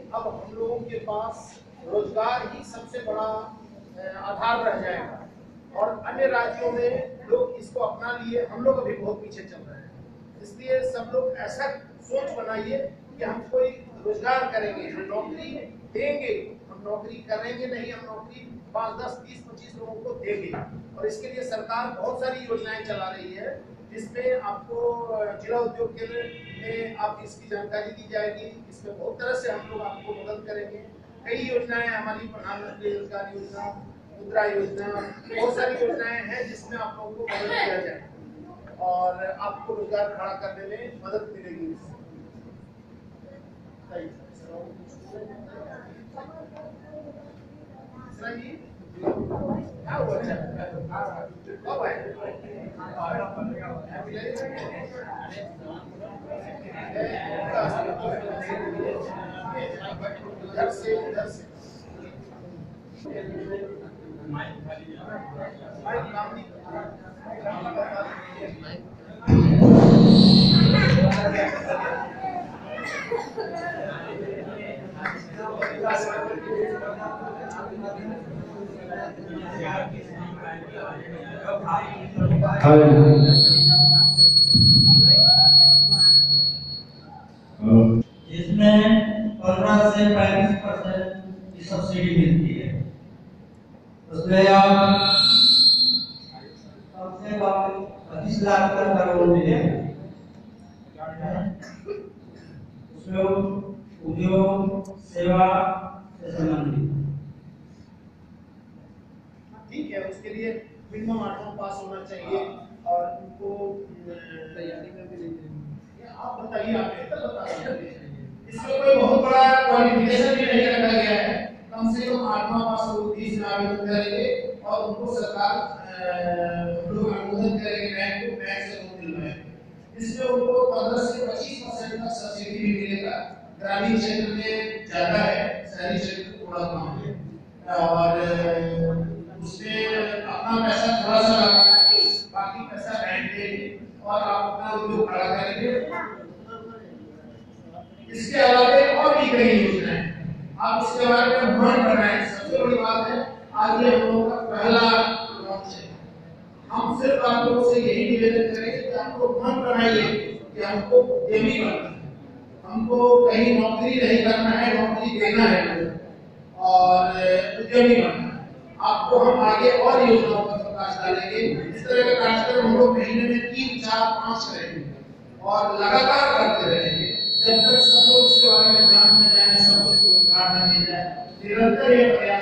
अब हम लोगों के पास रोजगार ही सबसे बड़ा आधार रह जाएगा, और अन्य राज्यों में लोग इसको अपना लिए, हम लोग अभी बहुत पीछे चल रहे हैं। इसलिए सब लोग ऐसा सोच बनाइए कि हम कोई रोजगार करेंगे, हम नौकरी देंगे, हम नौकरी करेंगे नहीं, हम नौकरी 5, 10, 20, 25 लोगों को देंगे। और इसके लिए सरकार बहुत सारी योजनाएं चला रही है, जिसमें आपको जिला उद्योग केंद्र में आप इसकी जानकारी दी जाएगी। इसमें बहुत तरह से हम लोग आपको मदद करेंगे। कई योजनाएं हमारी प्रधानमंत्री रोजगार योजना, मुद्रा योजना, बहुत सारी योजनाएं हैं जिसमें आप लोगों को मदद किया जाए और आपको रोजगार खड़ा करने में मदद मिलेगी। जिसमें 15 से 35% की सब्सिडी मिलती है। उसमें आप कम से कम 25 लाख तक का लोन मिलेगा। उसमें उद्योग सेवा से संबंधित, ठीक है, उसके लिए मिनिमम 8वां पास होना चाहिए और उनको तैयारी में भी आप बताइए, आप बेहतर बताइए। इसमें कोई बहुत बड़ा क्वालिफिकेशन भी नहीं रखा गया है, कम से कम 8वां पास लोग 30 में आवेदन करेंगे और उनको सरकार लोग अनुमोदन करेंगे, बैंक को बैंक से लोन दिलवाएंगे। इसमें उनको 15 से 25% तक सब्सिडी भी मिलेगा। ग्रामीण क्षेत्र में ज्यादा है, शहरी क्षेत्र थोड़ा कम है। और उसमें अपना पैसा थोड़ा सा लगाएंगे, बाकी पैसा बैंक देंगे और आप अपना उद्योग खड़ा करेंगे। इसके अलावा और भी कई योजनाएं हैं, आप इसके बारे में मन बनाएं। सबसे बड़ी बात है, आज ये हम लोगों का पहला लॉन्च है। हम सिर्फ आप लोगों से यही निवेदन करेंगे कि आप लोग मन बनाइए कि हमको उद्यमी बनना है, हमको कहीं नौकरी नहीं करना है, नौकरी देना है और उद्यमी बनना है। आपको हम आगे और योजनाओं पर प्रकाश डालेंगे। इस तरह का कार्यक्रम हम लोग महीने में 3, 4, 5 करेंगे और लगातार करते रहेंगे जब तक सब लोग इसके बारे में जान न जाए, सब लोग को रोजगार न मिल जाए। निरंतर ये प्रयास